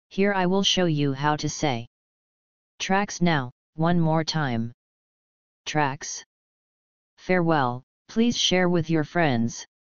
Here I will show you how to say tracks now, one more time. Tracks. Farewell, please share with your friends.